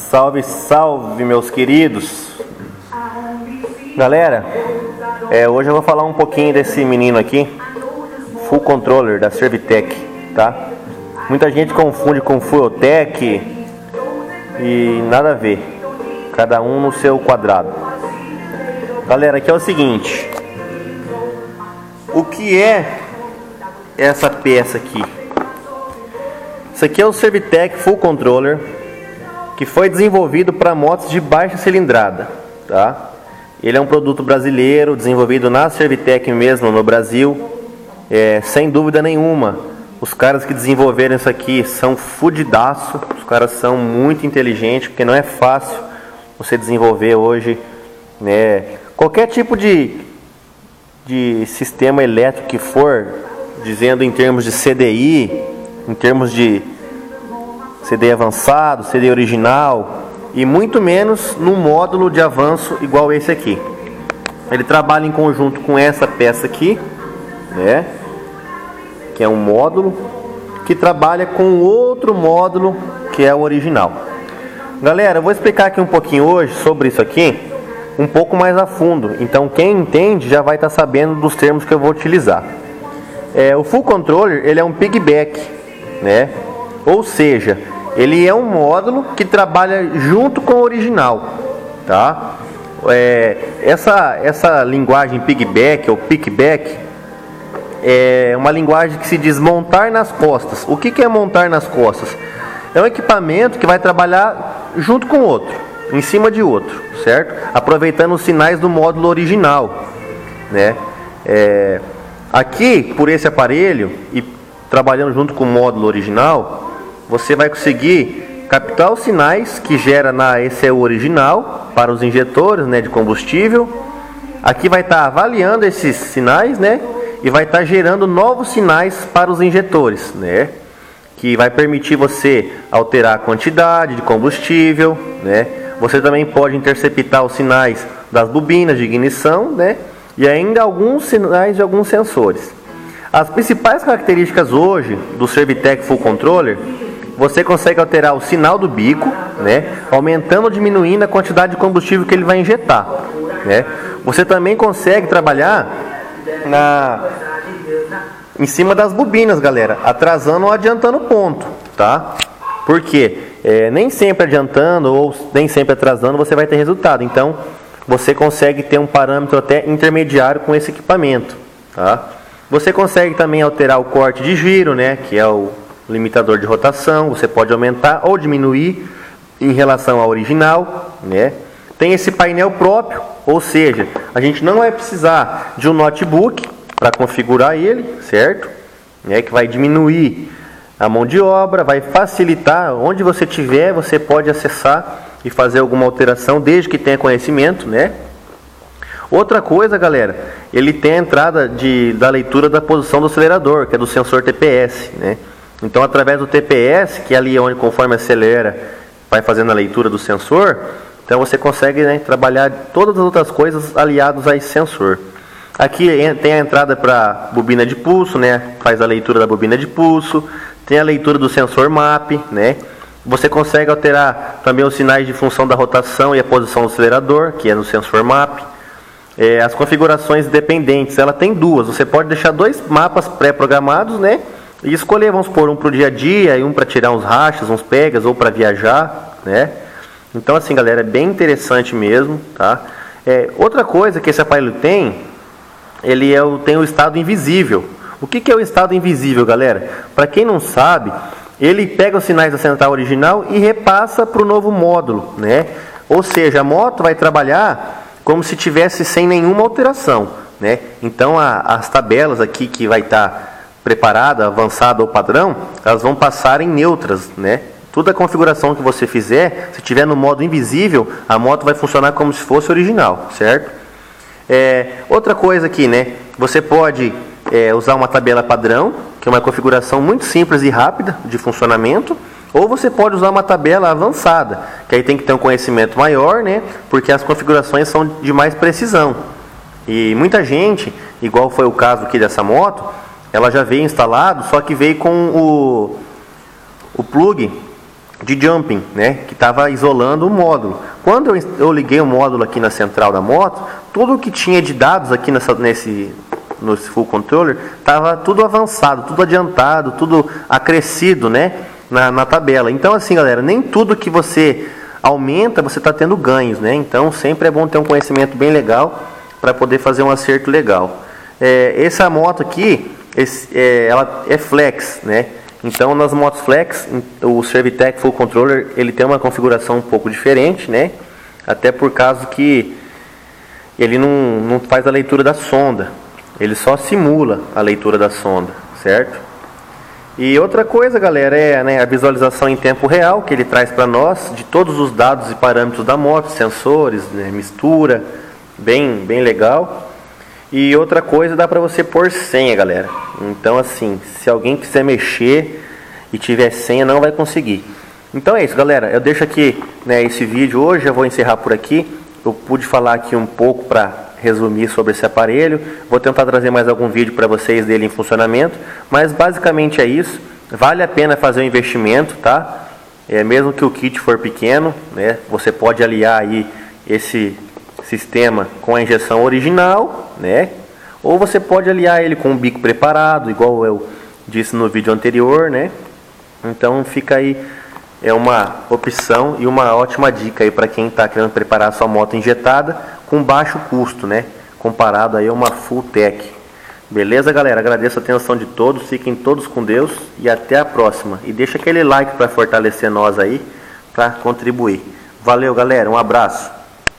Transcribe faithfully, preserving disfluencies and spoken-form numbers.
Salve, salve, meus queridos. Galera, é, hoje eu vou falar um pouquinho desse menino aqui, Full Controller da Servitec, tá? Muita gente confunde com Fulltech e nada a ver, cada um no seu quadrado. Galera, aqui é o seguinte, o que é essa peça aqui? Isso aqui é o Servitec Full Controller, que foi desenvolvido para motos de baixa cilindrada, tá? Ele é um produto brasileiro, desenvolvido na Servitec mesmo, no Brasil. É, sem dúvida nenhuma, os caras que desenvolveram isso aqui são fudidaço, os caras são muito inteligentes, porque não é fácil você desenvolver hoje, né, qualquer tipo de, de sistema elétrico que for, dizendo em termos de C D I, em termos de C D I avançado, C D I original, e muito menos num módulo de avanço igual esse aqui. Ele trabalha em conjunto com essa peça aqui, né, que é um módulo que trabalha com outro módulo que é o original. Galera, eu vou explicar aqui um pouquinho hoje sobre isso aqui, um pouco mais a fundo. Então quem entende já vai estar sabendo dos termos que eu vou utilizar. É, o Full Controller, ele é um piggyback, né? Ou seja, ele é um módulo que trabalha junto com o original, tá? É, essa, essa linguagem piggyback ou pickback é uma linguagem que se diz montar nas costas. O que, que é montar nas costas? É um equipamento que vai trabalhar junto com outro, em cima de outro, certo? Aproveitando os sinais do módulo original, né? É, aqui, por esse aparelho e trabalhando junto com o módulo original, você vai conseguir captar os sinais que gera na E C U original para os injetores, né, de combustível. Aqui vai estar avaliando esses sinais, né, e vai estar gerando novos sinais para os injetores, né, que vai permitir você alterar a quantidade de combustível, né. Você também pode interceptar os sinais das bobinas de ignição, né, e ainda alguns sinais de alguns sensores. As principais características hoje do Servitec Full Controller: você consegue alterar o sinal do bico, né, aumentando ou diminuindo a quantidade de combustível que ele vai injetar, né. Você também consegue trabalhar na, em cima das bobinas, galera, atrasando ou adiantando ponto, tá? Porque é, nem sempre adiantando ou nem sempre atrasando você vai ter resultado. Então você consegue ter um parâmetro até intermediário com esse equipamento, tá? Você consegue também alterar o corte de giro, né, que é o limitador de rotação. Você pode aumentar ou diminuir em relação ao original, né? Tem esse painel próprio, ou seja, a gente não vai precisar de um notebook para configurar ele, certo? Né, que vai diminuir a mão de obra, vai facilitar. Onde você estiver, você pode acessar e fazer alguma alteração, desde que tenha conhecimento, né? Outra coisa, galera, ele tem a entrada de, da leitura da posição do acelerador, que é do sensor T P S, né? Então, através do T P S, que é ali onde, conforme acelera, vai fazendo a leitura do sensor, então você consegue, né, trabalhar todas as outras coisas aliadas a esse sensor. Aqui tem a entrada para bobina de pulso, né? Faz a leitura da bobina de pulso. Tem a leitura do sensor M A P, né? Você consegue alterar também os sinais de função da rotação e a posição do acelerador, que é no sensor M A P. É, as configurações dependentes, ela tem duas. Você pode deixar dois mapas pré-programados, né, e escolher, vamos supor, um para o dia a dia e um para tirar uns rachas, uns pegas, ou para viajar, né? Então, assim, galera, é bem interessante mesmo, tá? É, outra coisa que esse aparelho tem, ele é o, tem o estado invisível. O que, que é o estado invisível, galera? Para quem não sabe, ele pega os sinais da central original e repassa para o novo módulo, né? Ou seja, a moto vai trabalhar como se tivesse sem nenhuma alteração, né? Então a, as tabelas aqui que vai estar tá preparada, avançada ou padrão, elas vão passar em neutras, né? Toda a configuração que você fizer, se tiver no modo invisível, a moto vai funcionar como se fosse original, certo? É, outra coisa aqui, né? Você pode é, usar uma tabela padrão, que é uma configuração muito simples e rápida de funcionamento. Ou você pode usar uma tabela avançada, que aí tem que ter um conhecimento maior, né? Porque as configurações são de mais precisão. E muita gente, igual foi o caso aqui dessa moto, ela já veio instalado, só que veio com o, o plug de jumping, né, que estava isolando o módulo. Quando eu, eu liguei o módulo aqui na central da moto, tudo que tinha de dados aqui nessa, nesse no full controller estava tudo avançado, tudo adiantado, tudo acrescido, né, na, na tabela. Então assim, galera, nem tudo que você aumenta você está tendo ganhos, né? Então sempre é bom ter um conhecimento bem legal para poder fazer um acerto legal. É, essa moto aqui, esse, é, ela é flex, né? Então nas motos flex, o Servitec Full Controller ele tem uma configuração um pouco diferente, né? Até por causa que ele não, não faz a leitura da sonda, ele só simula a leitura da sonda, certo? E outra coisa, galera, é, né, a visualização em tempo real que ele traz para nós de todos os dados e parâmetros da moto, sensores, né, mistura, bem, bem legal. E outra coisa, dá para você pôr senha, galera. Então assim, se alguém quiser mexer e tiver senha, não vai conseguir. Então é isso, galera. Eu deixo aqui, né, esse vídeo hoje, eu vou encerrar por aqui. Eu pude falar aqui um pouco para resumir sobre esse aparelho. Vou tentar trazer mais algum vídeo para vocês dele em funcionamento, mas basicamente é isso. Vale a pena fazer o investimento, tá? É, mesmo que o kit for pequeno, né, você pode aliar aí esse sistema com a injeção original, né? Ou você pode aliar ele com um bico preparado, igual eu disse no vídeo anterior, né? Então fica aí, é uma opção e uma ótima dica aí para quem está querendo preparar sua moto injetada com baixo custo, né? Comparado aí a uma Full Tech. Beleza, galera? Agradeço a atenção de todos, fiquem todos com Deus e até a próxima. E deixa aquele like para fortalecer nós aí, para contribuir. Valeu, galera, um abraço.